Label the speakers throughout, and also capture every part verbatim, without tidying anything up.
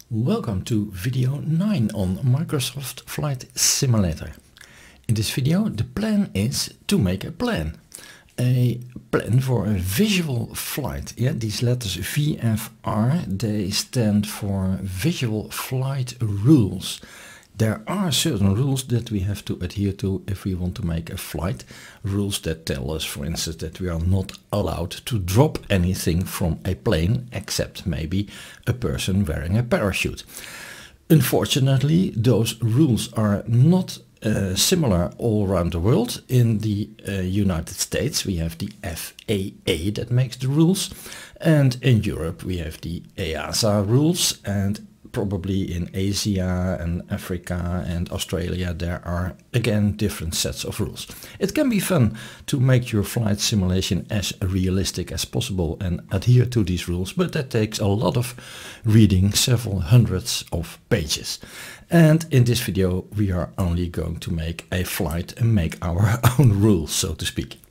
Speaker 1: Welcome to video nine on Microsoft Flight Simulator. In this video the plan is to make a plan. A plan for a visual flight. Yeah, these letters V F R, they stand for Visual Flight Rules. There are certain rules that we have to adhere to if we want to make a flight. Rules that tell us, for instance, that we are not allowed to drop anything from a plane except maybe a person wearing a parachute. Unfortunately, those rules are not uh, similar all around the world. In the uh, United States we have the F A A that makes the rules, and in Europe we have the E A S A rules, and probably in Asia and Africa and Australia there are again different sets of rules. It can be fun to make your flight simulation as realistic as possible and adhere to these rules, but that takes a lot of reading, several hundreds of pages. And in this video we are only going to make a flight and make our own rules, so to speak.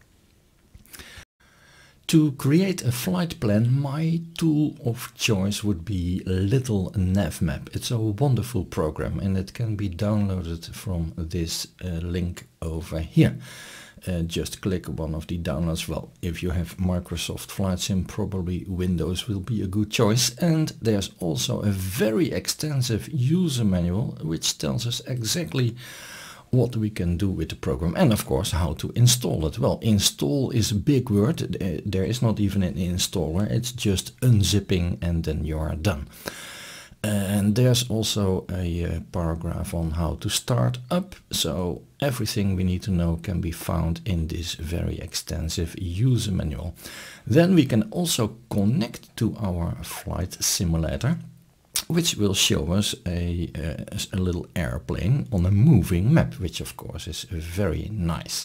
Speaker 1: To create a flight plan, my tool of choice would be Little Navmap. It's a wonderful program and it can be downloaded from this uh, link over here. Uh, just click one of the downloads. Well, if you have Microsoft Flight Sim, probably Windows will be a good choice. And there's also a very extensive user manual which tells us exactly what we can do with the program and of course how to install it. Well, install is a big word. There is not even an installer, it's just unzipping and then you are done. And there's also a uh, paragraph on how to start up, so everything we need to know can be found in this very extensive user manual. Then we can also connect to our flight simulator, which will show us a, uh, a little airplane on a moving map, which of course is very nice.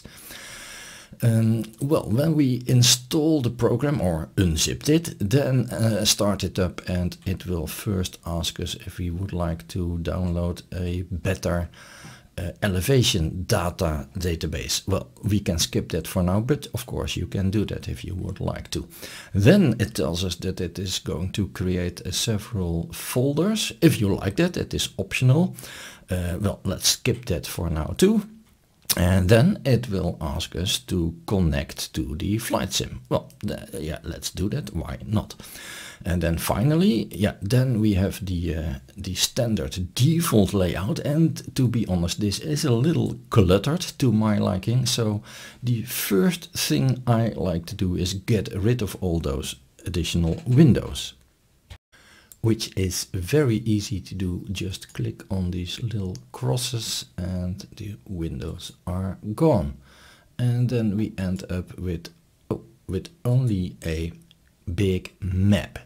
Speaker 1: Um, well, when we install the program or unzipped it, then uh, start it up, and it will first ask us if we would like to download a better Uh, elevation data database. Well, we can skip that for now, but of course you can do that if you would like to. Then it tells us that it is going to create uh, several folders. If you like that, it is optional. Uh, well, let's skip that for now too. And then it will ask us to connect to the flight sim. Well, uh, yeah, let's do that. Why not? And then finally, yeah, then we have the uh, the standard default layout. And to be honest, this is a little cluttered to my liking. So the first thing I like to do is get rid of all those additional windows, which is very easy to do. Just click on these little crosses and the windows are gone. And then we end up with, oh, with only a big map.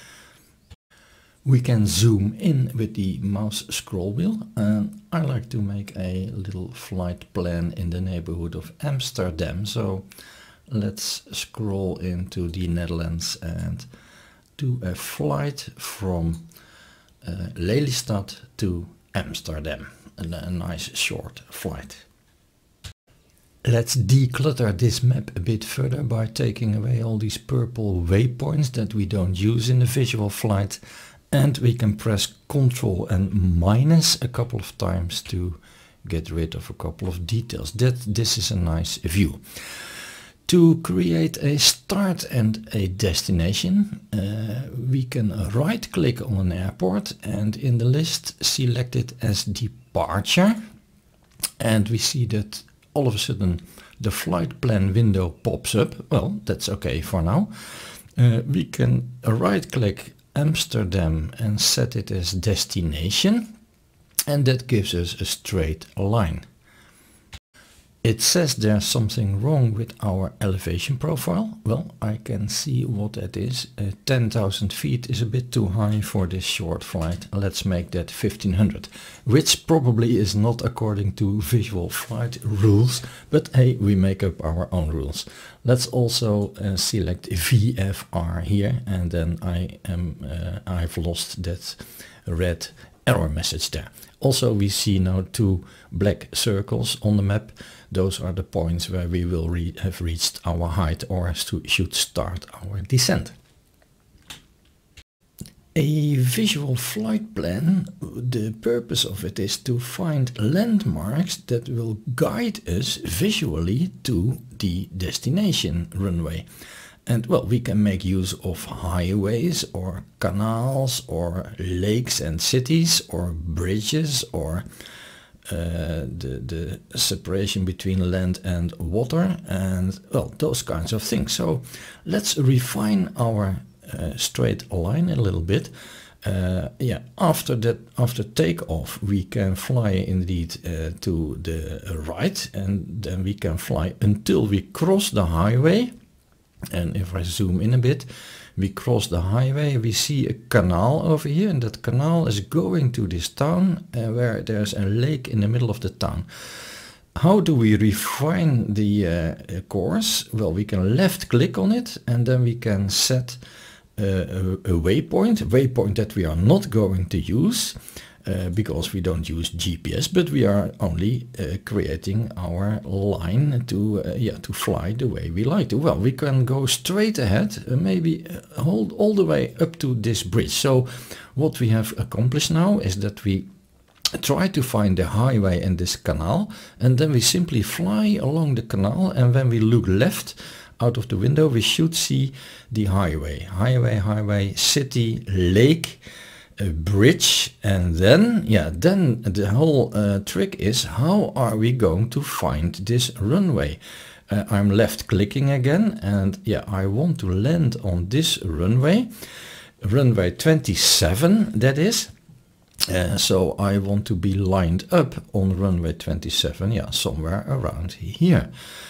Speaker 1: We can zoom in with the mouse scroll wheel, and I like to make a little flight plan in the neighborhood of Amsterdam. So let's scroll into the Netherlands and do a flight from uh, Lelystad to Amsterdam. A, a nice short flight. Let's declutter this map a bit further by taking away all these purple waypoints that we don't use in the visual flight. And we can press Control and minus a couple of times to get rid of a couple of details. That this is a nice view. To create a start and a destination, uh, we can right click on an airport and in the list select it as departure. And we see that all of a sudden the flight plan window pops up. Well, that's okay for now. Uh, we can right click Amsterdam and set it as destination, and that gives us a straight line. It says there's something wrong with our elevation profile. Well, I can see what that is. Uh, ten thousand feet is a bit too high for this short flight. Let's make that fifteen hundred, which probably is not according to visual flight rules, but hey, we make up our own rules. Let's also uh, select V F R here, and then I am uh, I've lost that red error message there. Also, we see now two black circles on the map. Those are the points where we will re have reached our height or should start our descent. A visual flight plan, the purpose of it is to find landmarks that will guide us visually to the destination runway. And well, we can make use of highways or canals or lakes and cities or bridges or uh, the, the separation between land and water and well, those kinds of things. So let's refine our Uh, straight line a little bit. Uh, yeah, after that, after takeoff, we can fly indeed uh, to the right, and then we can fly until we cross the highway. And if I zoom in a bit, we cross the highway, we see a canal over here, and that canal is going to this town uh, where there's a lake in the middle of the town. How do we refine the uh, course? Well, we can left click on it, and then we can set Uh, a, a waypoint, waypoint that we are not going to use uh, because we don't use G P S, but we are only uh, creating our line to uh, yeah to fly the way we like to. Well, we can go straight ahead, uh, maybe uh, hold all the way up to this bridge. So what we have accomplished now is that we try to find the highway and this canal, and then we simply fly along the canal, and when we look left out of the window, we should see the highway, highway, highway, city, lake, a bridge, and then, yeah, then the whole uh, trick is how are we going to find this runway? Uh, I'm left clicking again, and yeah, I want to land on this runway, runway twenty-seven, that is. Uh, so I want to be lined up on runway twenty-seven, yeah, somewhere around here.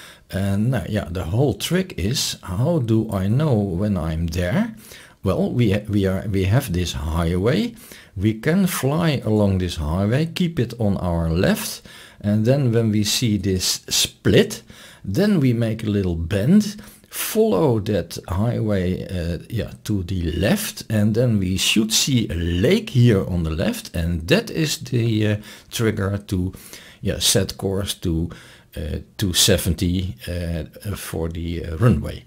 Speaker 1: And now, yeah, the whole trick is how do I know when I'm there? Well, we ha we are we have this highway. We can fly along this highway, keep it on our left, and then when we see this split, then we make a little bend, follow that highway uh, yeah, to the left, and then we should see a lake here on the left, and that is the uh, trigger to yeah, set course to uh, two seventy uh, for the uh, runway.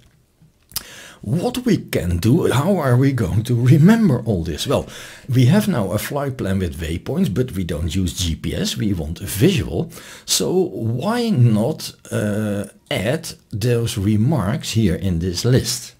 Speaker 1: What we can do, how are we going to remember all this? Well, we have now a flight plan with waypoints, but we don't use G P S, we want a visual. So why not uh, add those remarks here in this list?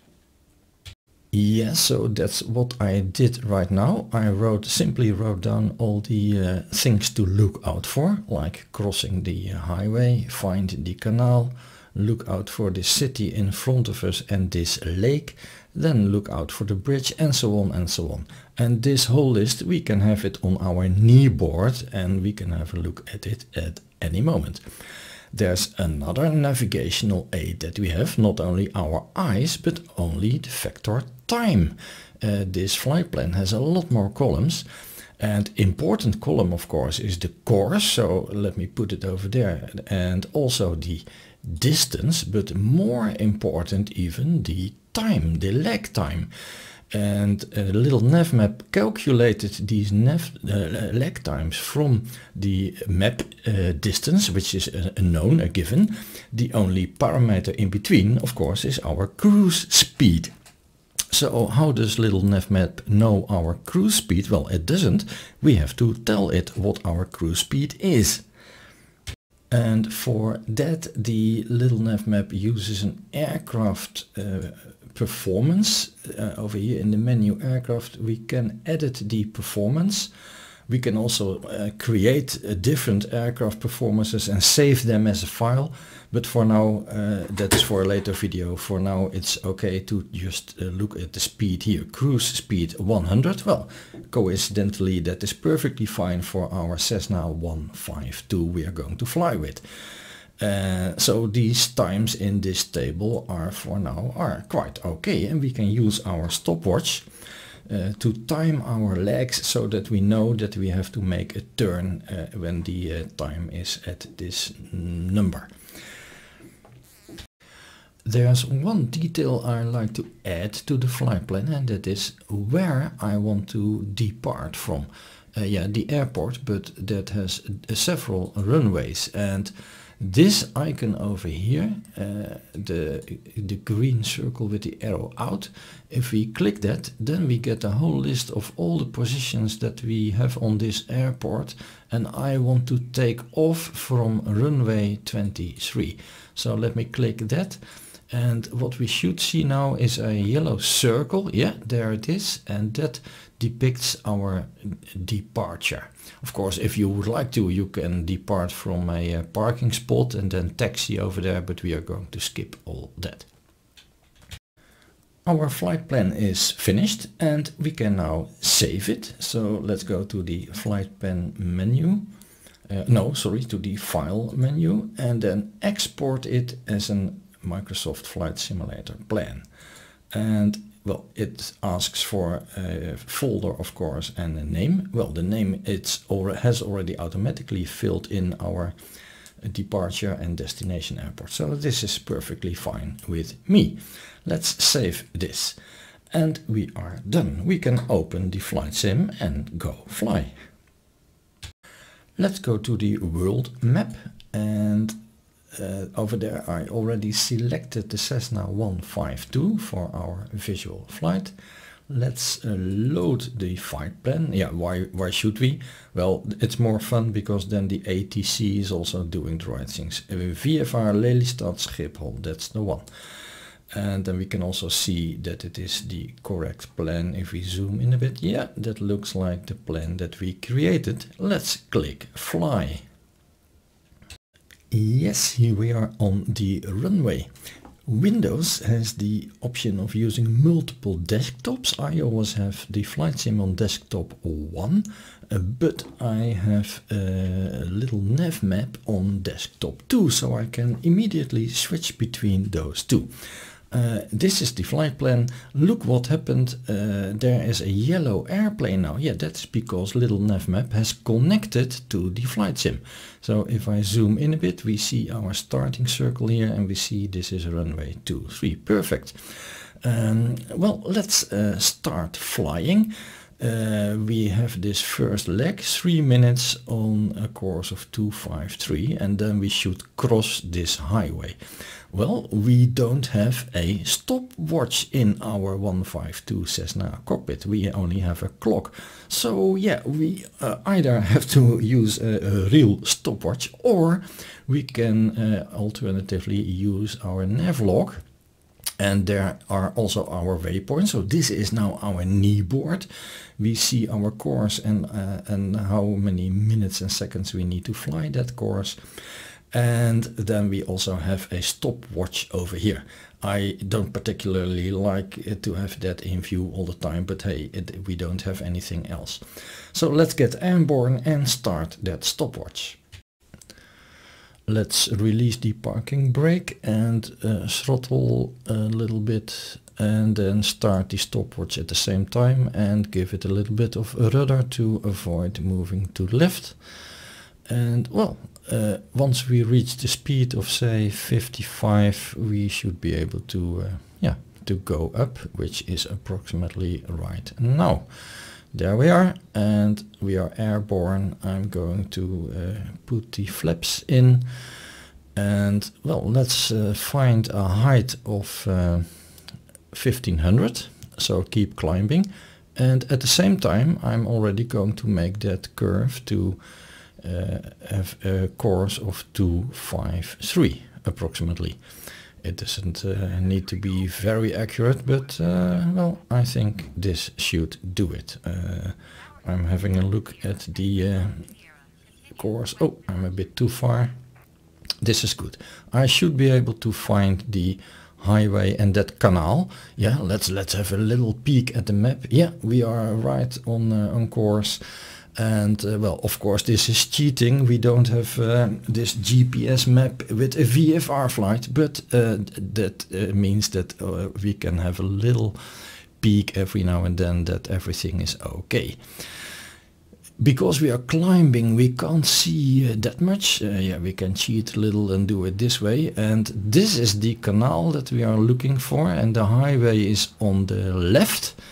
Speaker 1: Yes, so that's what I did right now. I wrote, simply wrote down all the uh, things to look out for, like crossing the highway, find the canal, look out for the city in front of us and this lake, then look out for the bridge, and so on and so on. And this whole list, we can have it on our kneeboard and we can have a look at it at any moment. There's another navigational aid that we have, not only our eyes, but only the factor time. Uh, this flight plan has a lot more columns. And important column, of course, is the course. So let me put it over there. And also the distance, but more important even the time, the lag time. And a little navmap calculated these nav, uh, lag times from the map uh, distance, which is a, a known, a given. The only parameter in between, of course, is our cruise speed. So how does little navmap know our cruise speed? Well, it doesn't. We have to tell it what our cruise speed is. And for that, the little navmap uses an aircraft uh, performance. Uh, over here in the menu aircraft, we can edit the performance. We can also uh, create uh, different aircraft performances and save them as a file. But for now, uh, that is for a later video. For now, it's okay to just uh, look at the speed here. Cruise speed one hundred. Well, coincidentally, that is perfectly fine for our Cessna one fifty-two we are going to fly with. Uh, so these times in this table are for now are quite okay, and we can use our stopwatch uh, to time our legs so that we know that we have to make a turn uh, when the uh, time is at this number. There's one detail I like to add to the flight plan, and that is where I want to depart from. Uh, yeah, the airport, but that has uh, several runways, and This icon over here, uh, the, the green circle with the arrow out, if we click that, then we get a whole list of all the positions that we have on this airport, and I want to take off from runway twenty-three. So let me click that, and what we should see now is a yellow circle. Yeah, there it is, and that depicts our departure. Of course, if you would like to, you can depart from a uh, parking spot and then taxi over there, but we are going to skip all that. Our flight plan is finished and we can now save it. So let's go to the flight plan menu. Uh, no, sorry, to the file menu, and then export it as a Microsoft Flight Simulator plan. And well, it asks for a folder, of course, and a name. Well, the name it's already has already automatically filled in our departure and destination airport. So this is perfectly fine with me. Let's save this. And we are done. We can open the flight sim and go fly. Let's go to the world map, and Uh, over there I already selected the Cessna one fifty-two for our visual flight. Let's uh, load the flight plan. Yeah, why, why should we? Well, it's more fun because then the A T C is also doing the right things. Uh, V F R Lelystad Schiphol, that's the one. And then we can also see that it is the correct plan. If we zoom in a bit, yeah, that looks like the plan that we created. Let's click fly. Yes, here we are on the runway. Windows has the option of using multiple desktops. I always have the flight sim on desktop one, uh, but I have a little nav map on desktop two, so I can immediately switch between those two. Uh, this is the flight plan. Look what happened. Uh, there is a yellow airplane now. Yeah, that's because little navmap has connected to the flight sim. So if I zoom in a bit, we see our starting circle here, and we see this is runway two three. Perfect. Um, well, let's uh, start flying. Uh, we have this first leg, three minutes on a course of two five three, and then we should cross this highway. Well, we don't have a stopwatch in our one fifty-two Cessna cockpit. We only have a clock. So yeah, we uh, either have to use a, a real stopwatch, or we can uh, alternatively use our navlog. And there are also our waypoints. So this is now our knee board. We see our course and, uh, and how many minutes and seconds we need to fly that course. And then we also have a stopwatch over here. I don't particularly like to have that in view all the time, but hey, it, we don't have anything else. So let's get airborne and start that stopwatch. Let's release the parking brake and uh, throttle a little bit, and then start the stopwatch at the same time and give it a little bit of rudder to avoid moving to the left. And well, uh, once we reach the speed of say fifty-five, we should be able to uh, yeah to go up, which is approximately right now. There we are, and we are airborne. I'm going to uh, put the flaps in, and well, let's uh, find a height of uh, fifteen hundred, so keep climbing. And at the same time, I'm already going to make that curve to uh, have a course of two five three approximately. It doesn't uh, need to be very accurate, but uh, well, I think this should do it. Uh, I'm having a look at the uh, course. Oh, I'm a bit too far. This is good. I should be able to find the highway and that canal. Yeah, let's let's have a little peek at the map. Yeah, we are right on uh, on course. And uh, well, of course, this is cheating. We don't have uh, this G P S map with a V F R flight, but uh, that uh, means that uh, we can have a little peek every now and then that everything is okay. Because we are climbing, we can't see uh, that much. Uh, yeah, we can cheat a little and do it this way. And this is the canal that we are looking for, and the highway is on the left.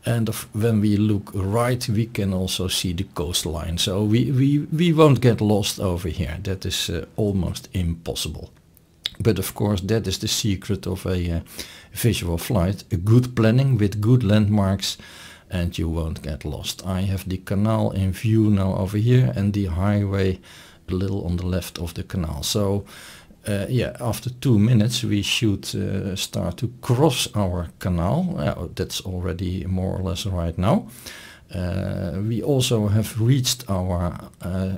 Speaker 1: And of, when we look right, we can also see the coastline. So we, we, we won't get lost over here. That is uh, almost impossible. But of course, that is the secret of a uh, visual flight. A good planning with good landmarks, and you won't get lost. I have the canal in view now over here, and the highway a little on the left of the canal. So uh, yeah, after two minutes we should uh, start to cross our canal. Well, that's already more or less right now. Uh, we also have reached our uh,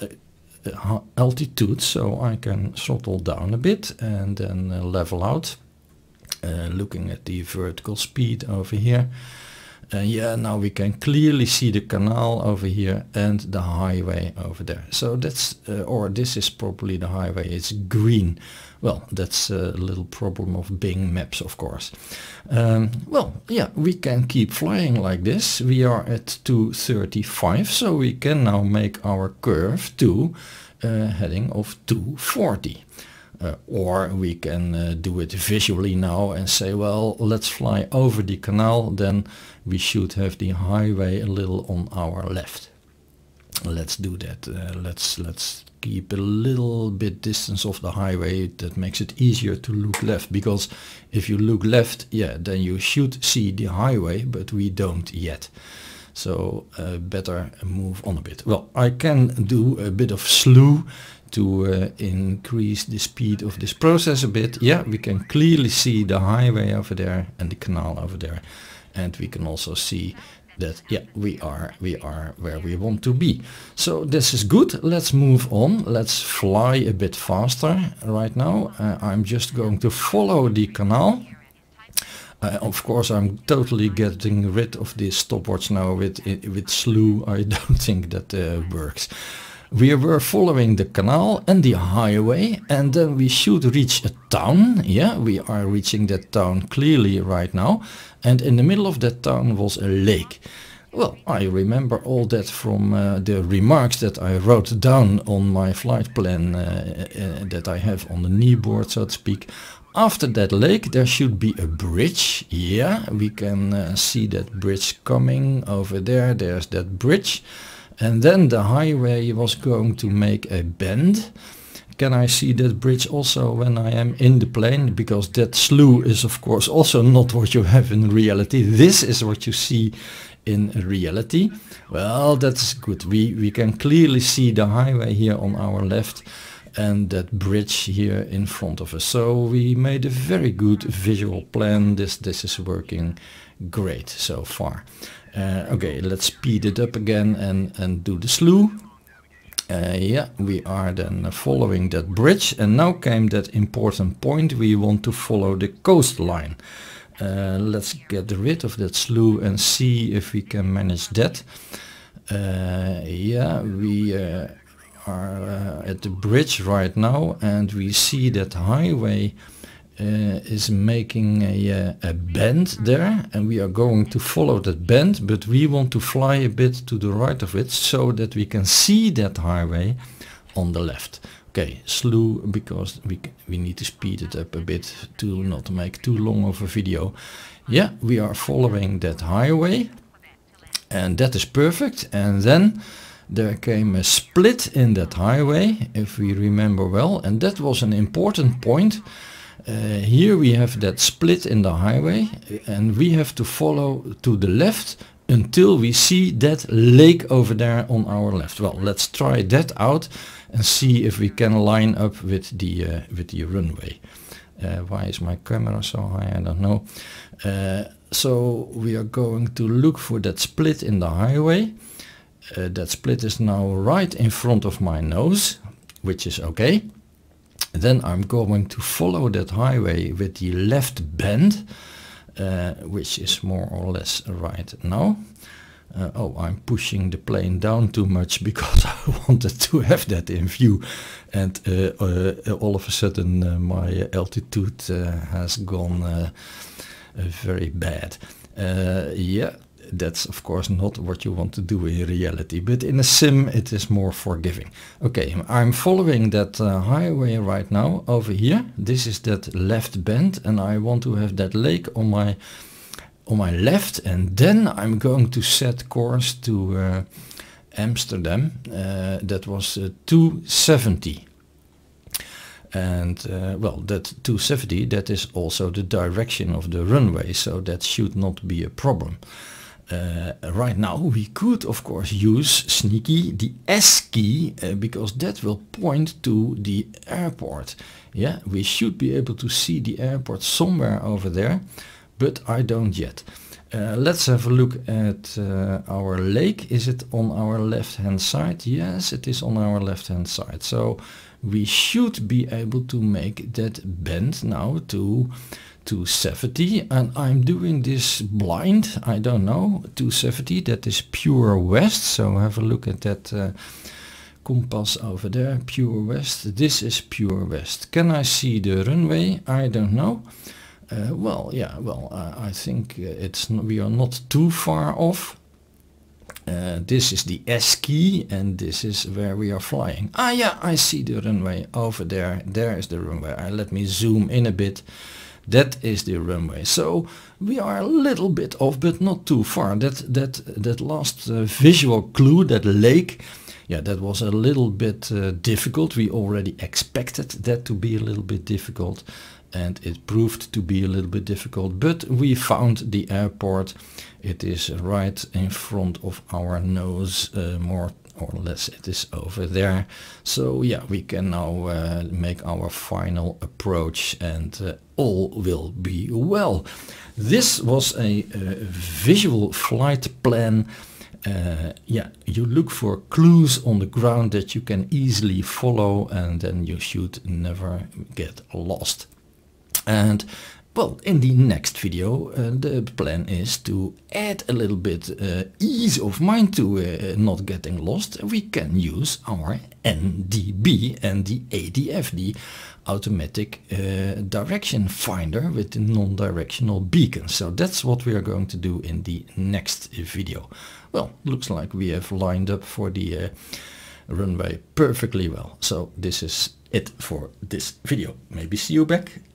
Speaker 1: uh, altitude, so I can throttle down a bit and then uh, level out, uh, looking at the vertical speed over here. Uh, yeah, now we can clearly see the canal over here and the highway over there. So that's, uh, or this is probably the highway, it's green. Well, that's a little problem of Bing Maps, of course. Um, well, yeah, we can keep flying like this. We are at two thirty-five, so we can now make our curve to a heading of two forty. Uh, or we can uh, do it visually now and say, well, let's fly over the canal, then we should have the highway a little on our left. Let's do that. Uh, let's let's keep a little bit distance of the highway. That makes it easier to look left, because if you look left, yeah, then you should see the highway, but we don't yet. So uh, better move on a bit. Well, I can do a bit of slew to uh, increase the speed of this process a bit. Yeah, we can clearly see the highway over there and the canal over there, and we can also see that, yeah, we are we are where we want to be. So this is good. Let's move on. Let's fly a bit faster right now. Uh, I'm just going to follow the canal. Uh, of course, I'm totally getting rid of this stopwatch now with with slew. I don't think that uh, works. We were following the canal and the highway, and then we should reach a town. Yeah, we are reaching that town clearly right now. And in the middle of that town was a lake. Well, I remember all that from uh, the remarks that I wrote down on my flight plan uh, uh, that I have on the kneeboard, so to speak. After that lake there should be a bridge. Yeah, we can uh, see that bridge coming over there. There's that bridge. And then the highway was going to make a bend. Can I see that bridge also when I am in the plane? Because that slew is of course also not what you have in reality. This is what you see in reality. Well, that's good. We, we can clearly see the highway here on our left and that bridge here in front of us. So we made a very good visual plan. This, this is working great so far. Uh, okay, let's speed it up again and, and do the slew. Uh, yeah, we are then following that bridge, and now came that important point. We want to follow the coastline. Uh, let's get rid of that slew and see if we can manage that. Uh, yeah, we uh, are uh, at the bridge right now, and we see that highway Uh, is making a, uh, a bend there, and we are going to follow that bend, but we want to fly a bit to the right of it so that we can see that highway on the left. Okay, slew, because we, we need to speed it up a bit to not make too long of a video. Yeah, we are following that highway, and that is perfect. And then there came a split in that highway, if we remember well, and that was an important point. Uh, here we have that split in the highway, and we have to follow to the left until we see that lake over there on our left. Well, let's try that out and see if we can line up with the uh, with the runway. Uh, why is my camera so high? I don't know. Uh, so we are going to look for that split in the highway. Uh, that split is now right in front of my nose, which is okay. Then I'm going to follow that highway with the left bend, uh, which is more or less right now. Uh, oh, I'm pushing the plane down too much because I wanted to have that in view, and uh, uh, all of a sudden uh, my altitude uh, has gone uh, uh, very bad. Uh, yeah. That's of course not what you want to do in reality, but in a sim it is more forgiving. Okay, I'm following that uh, highway right now over here. This is that left bend, and I want to have that lake on my on my left, and then I'm going to set course to uh, Amsterdam. Uh, that was uh, two seventy. And uh, well, that two seventy, that is also the direction of the runway, so that should not be a problem. Uh, right now we could of course use sneaky the S key, uh, because that will point to the airport. Yeah, we should be able to see the airport somewhere over there, but I don't yet. Uh, let's have a look at uh, our lake. Is it on our left hand side? Yes, it is on our left hand side. So we should be able to make that bend now to two seventy, and I'm doing this blind. I don't know, two seventy, that is pure west, so have a look at that uh, compass over there, pure west. This is pure west. Can I see the runway? I don't know. Uh, well, yeah, well, uh, I think it's we are not too far off. Uh, this is the S key, and this is where we are flying. Ah, yeah, I see the runway over there. There is the runway. Uh, let me zoom in a bit. That is the runway. So we are a little bit off, but not too far. That that that last uh, visual clue, that lake, yeah, that was a little bit uh, difficult. We already expected that to be a little bit difficult, and it proved to be a little bit difficult, but we found the airport. It is right in front of our nose, uh, more or less it is over there. So yeah, we can now uh, make our final approach, and uh, all will be well. This was a, a visual flight plan. Uh, yeah, you look for clues on the ground that you can easily follow, and then you should never get lost. And well, in the next video, uh, the plan is to add a little bit uh, ease of mind to uh, not getting lost. We can use our N D B and the A D F, the automatic uh, direction finder with the non-directional beacon. So that's what we are going to do in the next video. Well, looks like we have lined up for the uh, runway perfectly well. So this is it for this video. Maybe see you back